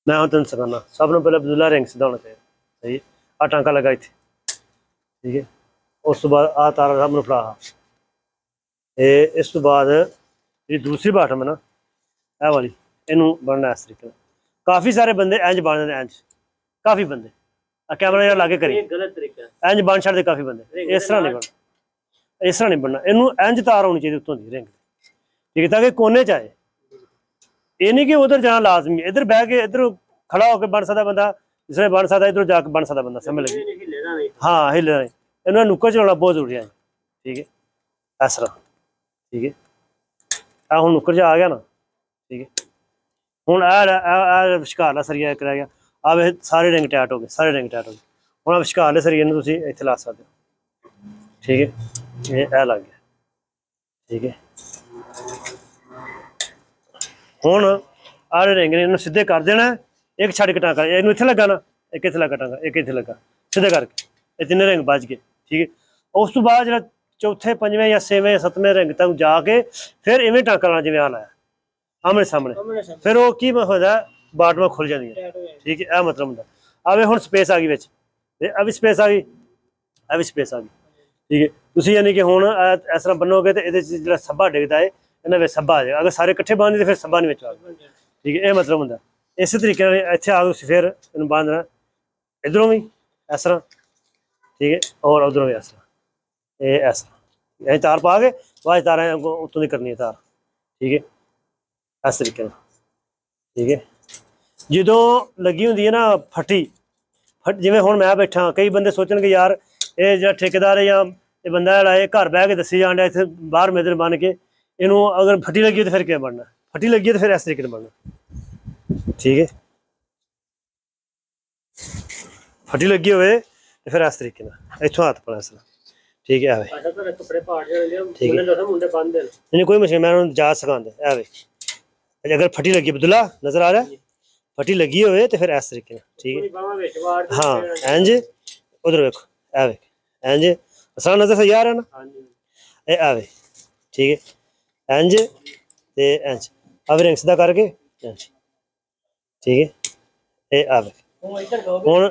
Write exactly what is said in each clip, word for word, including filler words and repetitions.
मैं हूँ तेन सिखाना। सब ने पहले अब्दुल्ला रिंग सीधा होना चाहिए, सही। आ टांका लगा इत्थे, ठीक है। उस तो बाद आ तारा सामने फड़ा, इस तो बाद जी दूसरी बाटम है ना, ए वाली, इनू बनना इस तरीके। काफ़ी सारे बंदे इंज बन इंज, काफ़ी बंदे कैमरा यार लागे करी गलत तरीका इंज बन छड़ते, काफ़ी बंदे इस तरह नहीं बनना, इस तरह नहीं बनना। इनू इंज तार होनी चाहिए उत्तों दी रिंग, ठीक है, ताकि कोने च आए। ये नहीं कि उधर जाना लाजमी, इधर बह के इधर खड़ा होकर बन सकता बंदा, जिसने बन सकता इधर जाके बन सकता बंदा, समझ लगी। हाँ हिलना नहीं, इन्होंने नुक्कर चलाना बहुत जरूरी है, ठीक है। इस तरह, ठीक है। आ हूँ नुक्कर च आ गया ना, ठीक है। हूँ आ विशकारला सरिया एक रह गया, आ सारे रिंग टाइट हो गए, सारे रिंग टाइट हो गए। हूँ आ विशकारले सरिये तुम इतने ला सकते हो, ठीक है। ये लग गया, ठीक है। हूँ आ रिंग ने इन्होंने सीधे कर देना, एक छड़ के टांका इन इतने लगा ना, एक इतने लगा टांका, एक इतने लगा, सीधे करके ये तीन रिंग बच गए, ठीक है। उस तो बाद जो चौथे पंजवें या छेवें सतवें रिंग तक जाके फिर इवें टांका लाना जिवें आ लाया आमने सामने, फिर वो की होता बाटमां खुल जाती, ठीक है। यह मतलब होंगे। अब हुण स्पेस आ गई बिच, अभी स्पेस आ गई, अभी स्पेस आ गई, ठीक है। तुसीं यानी कि हुण इस तरह बनोगे तो ये जो सब्बा डिगता है इन्हें में सब्बा आ जाएगा, अगर सारे कट्ठे बांधे तो फिर सब्बा नहीं आ, ठीक है। यह मतलब होंगे। इस तरीके इतने आ फिर इन बांधना इधरों भी इस तरह, ठीक है, और उधरों भी इस तरह, ये इस तरह यही तार पा के बाद तार उत्तों की करनी है तार, ठीक है, इस तरीके, ठीक है। जो लगी होंगी है ना फटी फट, जिमें हुण मैं बैठा, कई बंदे सोचन कि यार ये जो ठेकेदार है या ये बंदा जड़ा है घर बह के दसी जान इतने बाहर मेदर बन के, इनू अगर फटी लगी तो फिर क्या बनना, फटी लगी तो फिर इस तरीके बनना, ठीक है। फटी लगी हुए तो फिर इस तरीके इतों हाथ पड़ा इस तरह, ठीक है। ठीक है, नहीं कोई मुश्किल, मैं उन्होंने जाच सिखाते है। अगर फटी लगी, अब्दुल्ला नजर आ रहा है, फटी लगी हुए तो फिर इस तरीके, ठीक है। हाँ इंज उधर वेखो, ए वेख इंज सारा नजर सही आ रहा ना, ए आवे, ठीक है। इंज ते इंज अब रिंग सीधा करके इंज, ठीक है। ए आवे हुण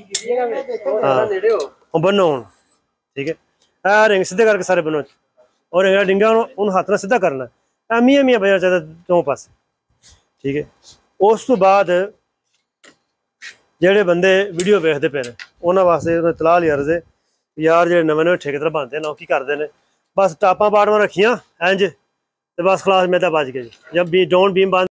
हाँ बनो हुण, ठीक है। आ रिंग सीधे करके सारे बनो, और रिंगा डिंगा उन हाथ में सीधा करना, मियाँ मियाँ बजना चाहिए दोनों पास, ठीक है। उस तो बाद जेडे बंदे वीडियो वेखते पे ने उन्होंने वास्ते तलाह लिया रजे यार जो नवे नवे ठेकेदार बनते हैं ना की करते हैं, बस टापा बाटमां रखियां इंज तो बस खलास मेदा बच गया जी, जब बी डोन बीम बंद